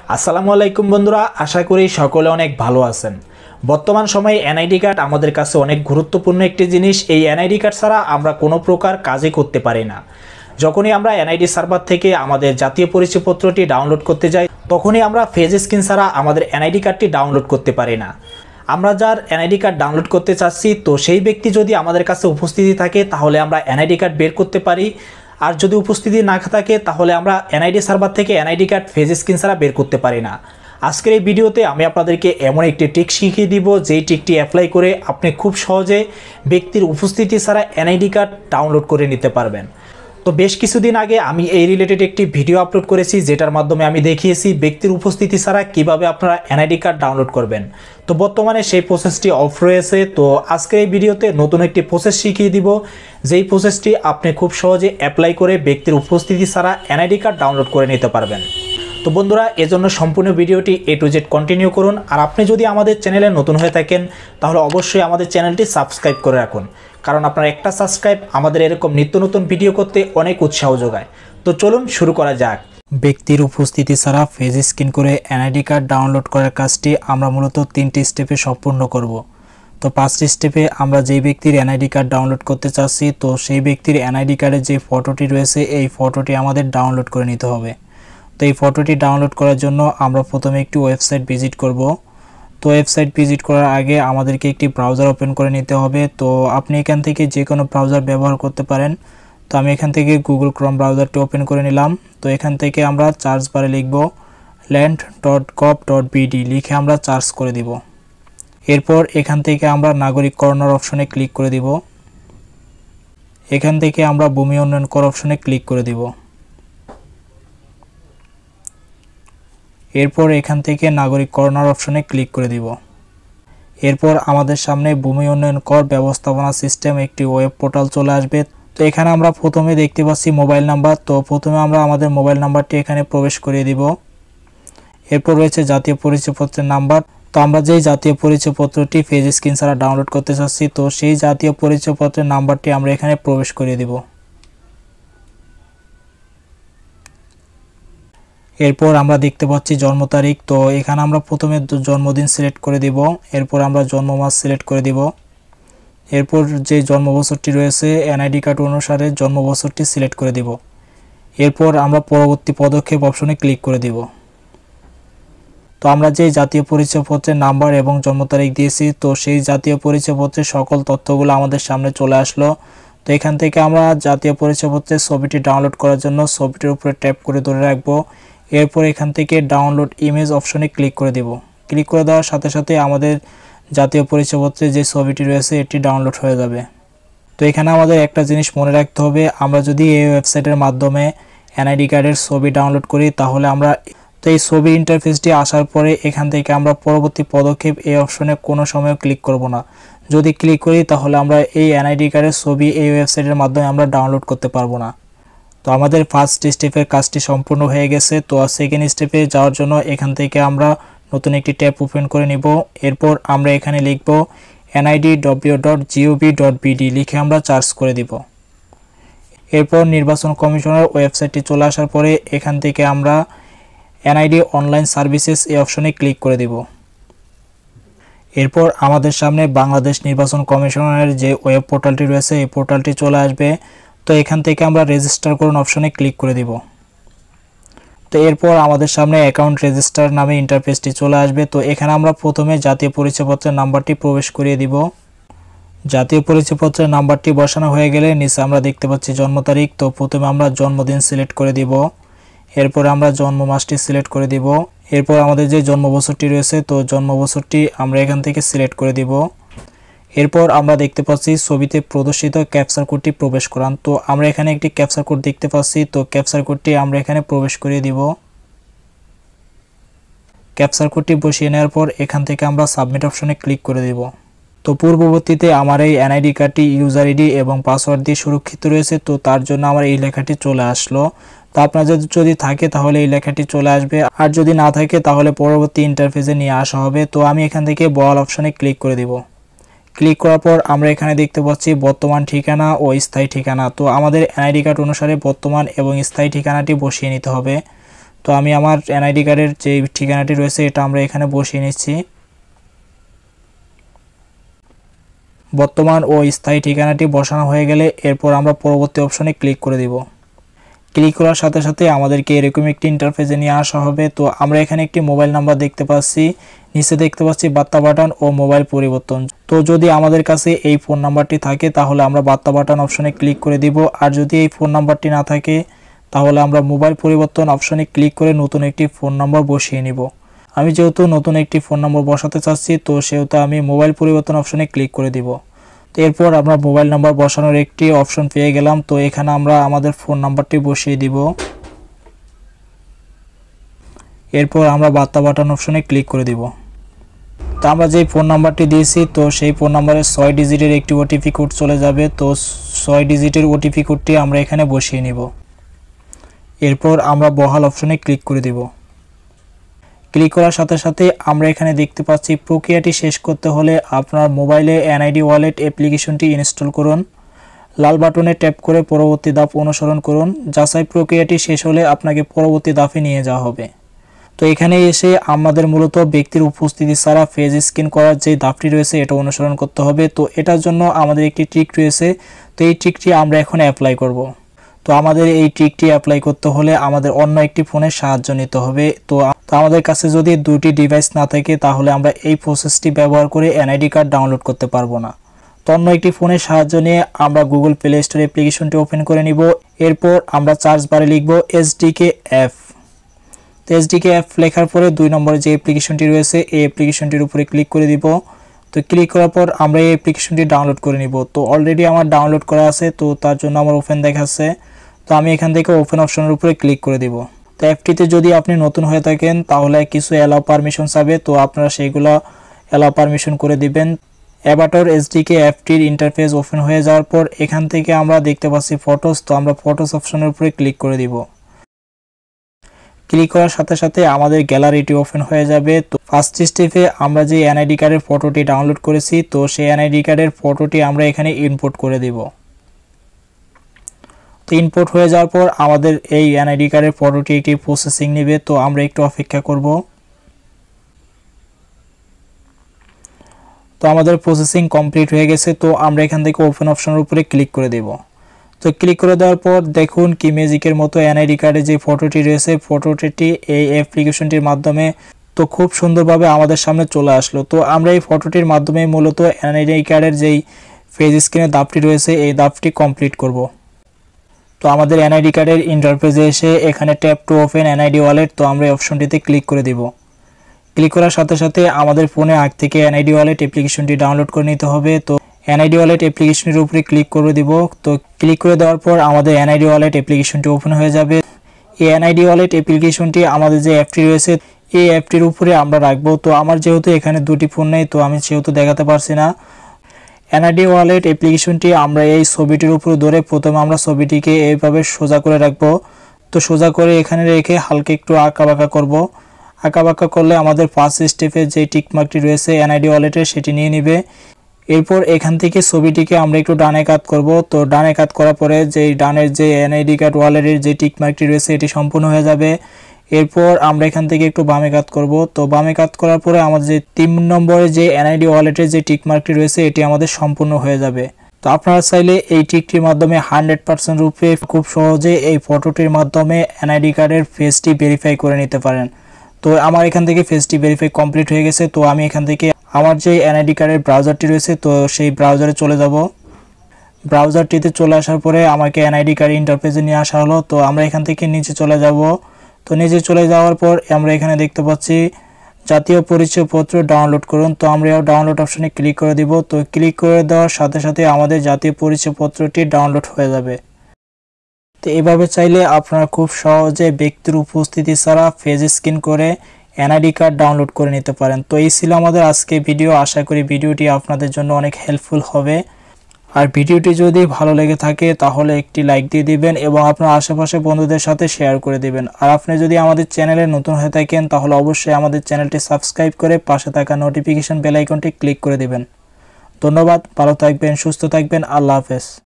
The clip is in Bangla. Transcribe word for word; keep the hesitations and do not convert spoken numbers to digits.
আসসালামু আলাইকুম বন্ধুরা, আশা করি সকলে অনেক ভালো আছেন। বর্তমান সময়ে এনআইডি কার্ড আমাদের কাছে অনেক গুরুত্বপূর্ণ একটি জিনিস। এই এনআইডি কার্ড ছাড়া আমরা কোনো প্রকার কাজই করতে পারি না। যখনই আমরা এনআইডি সার্ভার থেকে আমাদের জাতীয় পরিচয়পত্রটি ডাউনলোড করতে যাই, তখনই আমরা ফেস স্ক্রিন ছাড়া আমাদের এনআইডি কার্ডটি ডাউনলোড করতে পারি না। আমরা যার এনআইডি কার্ড ডাউনলোড করতে চাচ্ছি, তো সেই ব্যক্তি যদি আমাদের কাছে উপস্থিতি থাকে তাহলে আমরা এনআইডি কার্ড বের করতে পারি। আর যদি উপস্থিতি না থাকে তাহলে আমরা এনআইডি সার্ভার থেকে এনআইডি কার্ড ফেস স্ক্রিন ছাড়া বের করতে পারি না। আজকের এই ভিডিওতে আমি আপনাদেরকে এমন একটি ট্রিক শিখিয়ে দিব, যেই ট্রিকটি অ্যাপ্লাই করে আপনি খুব সহজে ব্যক্তির উপস্থিতি ছাড়া এনআইডি কার্ড ডাউনলোড করে নিতে পারবেন। তো বেশ কিছুদিন আগে আমি এই রিলেটেড একটি ভিডিও আপলোড করেছি, যেটার মাধ্যমে আমি দেখিয়েছি ব্যক্তির উপস্থিতি ছাড়া কিভাবে আপনারা এনআইডি কার্ড ডাউনলোড করবেন। তো বর্তমানে সেই প্রসেসটি অফ রয়েছে। তো আজকের এই ভিডিওতে নতুন একটি প্রসেস শিখিয়ে দিব, যেই প্রসেসটি আপনি খুব সহজে অ্যাপ্লাই করে ব্যক্তির উপস্থিতি ছাড়া এনআইডি কার্ড ডাউনলোড করে নিতে পারবেন। তো বন্ধুরা, এজন্য সম্পূর্ণ ভিডিওটি এ টু জেড কন্টিনিউ করুন। আর আপনি যদি আমাদের চ্যানেলে নতুন হয়ে থাকেন তাহলে অবশ্যই আমাদের চ্যানেলটি সাবস্ক্রাইব করে রাখুন, কারণ আপনার একটা সাবস্ক্রাইব আমাদের এরকম নিত্য নতুন ভিডিও করতে অনেক উৎসাহ যোগায়। তো চলুন শুরু করা যাক। ব্যক্তির উপস্থিতি ছাড়া ফেস স্ক্যান করে এনআইডি কার্ড ডাউনলোড করার কাজটি আমরা মূলত তিনটি স্টেপে সম্পূর্ণ করব। তো পাঁচটি স্টেপে আমরা যেই ব্যক্তির এনআইডি কার্ড ডাউনলোড করতে চাচ্ছি, তো সেই ব্যক্তির এনআইডি কার্ডের যে ফটোটি রয়েছে এই ফটোটি আমাদের ডাউনলোড করে নিতে হবে। তো এই ফটোটি ডাউনলোড করার জন্য আমরা প্রথমে একটি ওয়েবসাইট ভিজিট করব। তো ওয়েবসাইট ভিজিট করার আগে আমাদেরকে একটি ব্রাউজার ওপেন করে নিতে হবে। তো আপনি এখান থেকে যে কোনো ব্রাউজার ব্যবহার করতে পারেন। তো আমি এখান থেকে গুগল ক্রোম ব্রাউজারটি ওপেন করে নিলাম। তো এখান থেকে আমরা সার্চ বারে লিখব land dot gov dot BD, লিখে আমরা সার্চ করে দিব। এরপর এখান থেকে আমরা নাগরিক কর্নার অপশনে ক্লিক করে দিব। এখান থেকে আমরা ভূমি উন্নয়ন কর অপশনে ক্লিক করে দিব। এরপর এখান থেকে নাগরিক কর্নার অপশনে ক্লিক করে দিব। এরপর আমাদের সামনে ভূমি উন্নয়ন কর ব্যবস্থাপনা সিস্টেম একটি ওয়েব পোর্টাল চলে আসবে। তো এখানে আমরা প্রথমে দেখতে পাচ্ছি মোবাইল নাম্বার। তো প্রথমে আমরা আমাদের মোবাইল নাম্বারটি এখানে প্রবেশ করিয়ে দিব। এরপর রয়েছে জাতীয় পরিচয়পত্রের নাম্বার। তো আমরা যেই জাতীয় পরিচয়পত্রটি ফেস স্ক্রিন ছাড়া ডাউনলোড করতে চাচ্ছি, তো সেই জাতীয় পরিচয়পত্রের নাম্বারটি আমরা এখানে প্রবেশ করিয়ে দিব। এরপর আমরা দেখতে পাচ্ছি জন্ম তারিখ। তো এখানে আমরা প্রথমে জন্মদিন সিলেক্ট করে দিব। এরপর আমরা জন্ম মাস সিলেক্ট করে দিব। এরপর যে জন্ম বছরটি রয়েছে এনআইডি কার্ড অনুসারে জন্ম বছরটি সিলেক্ট করে দিব। এরপর আমরা পরবর্তী পদক্ষেপ অপশনে ক্লিক করে দিব। তো আমরা যে জাতীয় পরিচয়পত্রের নাম্বার এবং জন্ম তারিখ দিয়েছি, তো সেই জাতীয় পরিচয়পত্রের সকল তথ্যগুলো আমাদের সামনে চলে আসলো। তো এখান থেকে আমরা জাতীয় পরিচয়পত্রের ছবিটি ডাউনলোড করার জন্য ছবিটির উপরে ট্যাপ করে ধরে রাখবো। এরপর এখান থেকে ডাউনলোড ইমেজ অপশনে ক্লিক করে দেব। ক্লিক করে দেওয়ার সাথে সাথে আমাদের জাতীয় পরিচয়পত্রে যে ছবিটি রয়েছে এটি ডাউনলোড হয়ে যাবে। তো এখানে আমাদের একটা জিনিস মনে রাখতে হবে, আমরা যদি এই ওয়েবসাইটের মাধ্যমে এনআইডি কার্ডের ছবি ডাউনলোড করি তাহলে আমরা তো এই ছবি ইন্টারফেসটি আসার পরে এখান থেকে আমরা পরবর্তী পদক্ষেপ এই অপশনে কোনো সময় ক্লিক করব না। যদি ক্লিক করি তাহলে আমরা এই এনআইডি কার্ডের ছবি এই ওয়েবসাইটের মাধ্যমে আমরা ডাউনলোড করতে পারবো না। তো আমাদের ফার্স্ট স্টেপের কাজটি সম্পূর্ণ হয়ে গেছে। তো সেকেন্ড স্টেপে যাওয়ার জন্য এখান থেকে আমরা নতুন একটি ট্যাব ওপেন করে নিব। এরপর আমরা এখানে লিখব NID W dot GOV dot BD, লিখে আমরা সার্চ করে দিব। এরপর নির্বাচন কমিশনের ওয়েবসাইটটি চলে আসার পরে এখান থেকে আমরা এনআইডি অনলাইন সার্ভিসেস এই অপশনে ক্লিক করে দিব। এরপর আমাদের সামনে বাংলাদেশ নির্বাচন কমিশনের যে ওয়েব পোর্টালটি রয়েছে এই পোর্টালটি চলে আসবে। তো এখান থেকে আমরা রেজিস্টার করুন অপশনে ক্লিক করে দিব। তো এরপর আমাদের সামনে অ্যাকাউন্ট রেজিস্টার নামে ইন্টারফেসটি চলে আসবে। তো এখানে আমরা প্রথমে জাতীয় পরিচয়পত্রের নাম্বারটি প্রবেশ করিয়ে দিব। জাতীয় পরিচয়পত্রের নাম্বারটি বসানো হয়ে গেলে নিচে আমরা দেখতে পাচ্ছি জন্ম তারিখ। তো প্রথমে আমরা জন্মদিন সিলেক্ট করে দিব। এরপর আমরা জন্ম মাসটি সিলেক্ট করে দিব। এরপর আমাদের যে জন্ম বছরটি রয়েছে তো জন্ম বছরটি আমরা এখান থেকে সিলেক্ট করে দিব। এরপর আমরা দেখতে পাচ্ছি ছবিতে প্রদর্শিত ক্যাপচার কোডটি প্রবেশ করান। তো আমরা এখানে একটি ক্যাপচার কোড দেখতে পাচ্ছি। তো ক্যাপচার কোডটি আমরা এখানে প্রবেশ করিয়ে দিব। ক্যাপচার কোডটি বসিয়ে নেওয়ার পর এখান থেকে আমরা সাবমিট অপশনে ক্লিক করে দিব। তো পূর্ববর্তীতে আমার এই এনআইডি কার্ডটি ইউজার আইডি এবং পাসওয়ার্ড দিয়ে সুরক্ষিত রয়েছে, তো তার জন্য আমার এই লেখাটি চলে আসলো। তো আপনাদের যদি থাকে তাহলে এই লেখাটি চলে আসবে, আর যদি না থাকে তাহলে পরবর্তী ইন্টারফেসে নিয়ে আসা হবে। তো আমি এখান থেকে বল অপশনে ক্লিক করে দিব। ক্লিক করার পর আমরা এখানে দেখতে পাচ্ছি বর্তমান ঠিকানা ও স্থায়ী ঠিকানা। তো আমাদের এনআইডি কার্ড অনুসারে বর্তমান এবং স্থায়ী ঠিকানাটি বসিয়ে নিতে হবে। তো আমি আমার এনআইডি কার্ডের যে ঠিকানাটি রয়েছে এটা আমরা এখানে বসিয়ে নিচ্ছি। বর্তমান ও স্থায়ী ঠিকানাটি বসানো হয়ে গেলে এরপর আমরা পরবর্তী অপশনে ক্লিক করে দিব। ক্লিক করার সাথে সাথে আমাদেরকে এরকম একটি ইন্টারফেসে নিয়ে আসা হবে। তো আমরা এখানে একটি মোবাইল নাম্বার দেখতে পাচ্ছি, নিচে দেখতে পাচ্ছি বার্তা বাটন ও মোবাইল পরিবর্তন। তো যদি আমাদের কাছে এই ফোন নাম্বারটি থাকে তাহলে আমরা বার্তা বাটন অপশনে ক্লিক করে দিব, আর যদি এই ফোন নাম্বারটি না থাকে তাহলে আমরা মোবাইল পরিবর্তন অপশনে ক্লিক করে নতুন একটি ফোন নম্বর বসিয়ে নিব। আমি যেহেতু নতুন একটি ফোন নম্বর বসাতে চাচ্ছি তো সেহেতু আমি মোবাইল পরিবর্তন অপশনে ক্লিক করে দিব। তো এরপর আমরা মোবাইল নাম্বার বসানোর একটি অপশন পেয়ে গেলাম। তো এখানে আমরা আমাদের ফোন নাম্বারটি বসিয়ে দিব। এরপর আমরা বার্তা বাটন অপশনে ক্লিক করে দিব। তো আমরা যেই ফোন নাম্বারটি দিয়েছি তো সেই ফোন নাম্বারের ছয় ডিজিটের একটি ওটিপি কোড চলে যাবে। তো ছয় ডিজিটের ওটিপি কোডটি আমরা এখানে বসিয়ে নিব। এরপর আমরা বহাল অপশনে ক্লিক করে দিব। ক্লিক করার সাথে সাথে আমরা এখানে দেখতে পাচ্ছি প্রক্রিয়াটি শেষ করতে হলে আপনার মোবাইলে এনআইডি ওয়ালেট অ্যাপ্লিকেশনটি ইনস্টল করুন। লাল বাটনে ট্যাপ করে পরবর্তী ধাপ অনুসরণ করুন। যাচাই প্রক্রিয়াটি শেষ হলে আপনাকে পরবর্তী ধাপে নিয়ে যাওয়া হবে। তো এখানে এসে আমাদের মূলত ব্যক্তির উপস্থিতি ছাড়া ফেস স্ক্যান করার যে ধাপটি রয়েছে এটা অনুসরণ করতে হবে। তো এটার জন্য আমাদের একটি ট্রিক রয়েছে, তো এই ট্রিকটি আমরা এখন অ্যাপ্লাই করব। তো আমাদের এই ট্রিকটি অ্যাপ্লাই করতে হলে আমাদের অন্য একটি ফোনের সাহায্য নিতে হবে। তো আমাদের কাছে যদি দুটি ডিভাইস না থাকে তাহলে আমরা এই প্রসেসটি ব্যবহার করে এনআইডি কার্ড ডাউনলোড করতে পারবো না। তো অন্য একটি ফোনের সাহায্য নিয়ে আমরা গুগল প্লে স্টোর অ্যাপ্লিকেশনটি ওপেন করে নিব। এরপর আমরা সার্চ বারে লিখব এসডিকে অ্যাপ। তো এসডিকে অ্যাপ লেখার পরে দুই নম্বরে যে অ্যাপ্লিকেশনটি রয়েছে এই অ্যাপ্লিকেশনটির উপরে ক্লিক করে দিব। তো ক্লিক করার পর আমরা এই অ্যাপ্লিকেশনটি ডাউনলোড করে নিব। তো অলরেডি আমার ডাউনলোড করা আছে, তো তার জন্য আমার ওপেন দেখাচ্ছে। তো আমি এখান থেকে ওপেন অপশনের উপরে ক্লিক করে দিব। তো অ্যাপটিতে যদি আপনি নতুন হয়ে থাকেন তাহলে কিছু অ্যালাউ পারমিশন চাবে, তো আপনারা সেইগুলো অ্যালাউ পারমিশন করে দিবেন। অ্যাভাটার এসডিকে অ্যাপটির ইন্টারফেস ওপেন হয়ে যাওয়ার পর এখান থেকে আমরা দেখতে পাচ্ছি ফটোস, তো আমরা ফটোস অপশনের উপরে ক্লিক করে দিব। ক্লিক করার সাথে সাথে আমাদের গ্যালারিটি ওপেন হয়ে যাবে। তো ফার্স্ট স্টেপে আমরা যে এনআইডি কার্ডের ফটোটি ডাউনলোড করেছি তো সেই এনআইডি কার্ডের ফটোটি আমরা এখানে ইনপুট করে দিব। তো ইনপুট হয়ে যাওয়ার পর আমাদের এই এনআইডি কার্ডের ফটোটি একটি প্রসেসিং নেবে, তো আমরা একটু অপেক্ষা করব। তো আমাদের প্রসেসিং কমপ্লিট হয়ে গেছে। তো আমরা এখান থেকে ওপেন অপশনের উপরে ক্লিক করে দেব। তো ক্লিক করে দেওয়ার পর দেখুন কি ম্যাজিকের মতো এনআইডি কার্ডে যে ফটোটি রয়েছে ফটোটি এই অ্যাপ্লিকেশনটির মাধ্যমে তো খুব সুন্দরভাবে আমাদের সামনে চলে আসলো। তো আমরা এই ফটোটির মাধ্যমে মূলত এনআইডি কার্ডের যেই ফেজ স্ক্যানের ধাপটি রয়েছে এই ধাপটি কমপ্লিট করব। তো আমাদের এনআইডি কার্ডের ইন্টারফেসে এসে এখানে tap to open NID wallet, তো আমরা এই অপশনটিতে ক্লিক করে দিব। ক্লিক করার সাথে সাথে আমাদের ফোনে আগ থেকে এনআইডি ওয়ালেট অ্যাপ্লিকেশনটি ডাউনলোড করে নিতে হবে। তো এনআইডি ওয়ালেট অ্যাপ্লিকেশনের উপরে ক্লিক করে দিব। তো ক্লিক করে দেওয়ার পর আমাদের এনআইডি ওয়ালেট অ্যাপ্লিকেশনটি ওপেন হয়ে যাবে। এই এনআইডি ওয়ালেট অ্যাপ্লিকেশনটি আমাদের যে অ্যাপটি রয়েছে এই অ্যাপটির উপরে আমরা রাখবো। তো আমার যেহেতু এখানে দুটি ফোন নেই তো আমি সেহেতু দেখাতে পারছি না। এনআইডি ওয়ালেট অ্যাপ্লিকেশনটি আমরা এই ছবিটির উপরে ধরে প্রথমে আমরা ছবিটিকে এইভাবে সোজা করে রাখবো। তো সোজা করে এখানে রেখে হালকা একটু আঁকা বাঁকা করবো। আঁকা বাঁকা করলে আমাদের ফার্স্ট স্টেপে যে টিকমার্কটি রয়েছে এনআইডি ওয়ালেটের সেটি নিয়ে নিবে। এরপর এখান থেকে ছবিটিকে আমরা একটু ডানে কাত করব। তো ডানে কাত করার পরে যে ডানের যে এনআইডি কার্ড ওয়ালেটের যে টিকমার্কটি রয়েছে এটি সম্পূর্ণ হয়ে যাবে। এরপর আমরা এখান থেকে একটু বামে কাত করব। তো বামে কাত করার পরে আমাদের যে তিন নম্বরে যে এনআইডি ওয়ালেটের যে টিকমার্কটি রয়েছে এটি আমাদের সম্পূর্ণ হয়ে যাবে। তো আপনারা চাইলে এই টিকটির মাধ্যমে হান্ড্রেড পার্সেন্ট রূপে খুব সহজে এই ফটোটির মাধ্যমে এনআইডি কার্ডের ফেসটি ভেরিফাই করে নিতে পারেন। তো আমার এখান থেকে ফেসটি ভেরিফাই কমপ্লিট হয়ে গেছে। তো আমি এখান থেকে আমার যে এনআইডি কার্ডের ব্রাউজারটি রয়েছে তো সেই ব্রাউজারে চলে যাব। ব্রাউজারটিতে চলে আসার পরে আমাকে এনআইডি কার্ড ইন্টারফেসে নিয়ে আসা হলো। তো আমরা এখান থেকে নিচে চলে যাব। তো নিচে চলে যাওয়ার পর আমরা এখানে দেখতে পাচ্ছি জাতীয় পরিচয়পত্র ডাউনলোড করুন। তো আমরা ডাউনলোড অপশনে ক্লিক করে দিব। তো ক্লিক করে দেওয়ার সাথে সাথে আমাদের জাতীয় পরিচয়পত্রটি ডাউনলোড হয়ে যাবে। তো এভাবে চাইলে আপনারা খুব সহজে ব্যক্তির উপস্থিতি ছাড়া ফেস স্ক্যান করে এনআইডি কার্ড ডাউনলোড করে নিতে পারেন। তো এই ছিল আমাদের আজকে ভিডিও। আশা করি ভিডিওটি আপনাদের জন্য অনেক হেল্পফুল হবে। আর ভিডিওটি যদি ভালো লেগে থাকে তাহলে একটি লাইক দিয়ে দিবেন এবং আপনার আশেপাশে বন্ধুদের সাথে শেয়ার করে দিবেন। আর আপনি যদি আমাদের চ্যানেলে নতুন হয়ে থাকেন তাহলে অবশ্যই আমাদের চ্যানেলটি সাবস্ক্রাইব করে পাশে থাকা নোটিফিকেশন বেল আইকনটি ক্লিক করে দিবেন। ধন্যবাদ, ভালো থাকবেন, সুস্থ থাকবেন, আল্লাহ হাফেজ।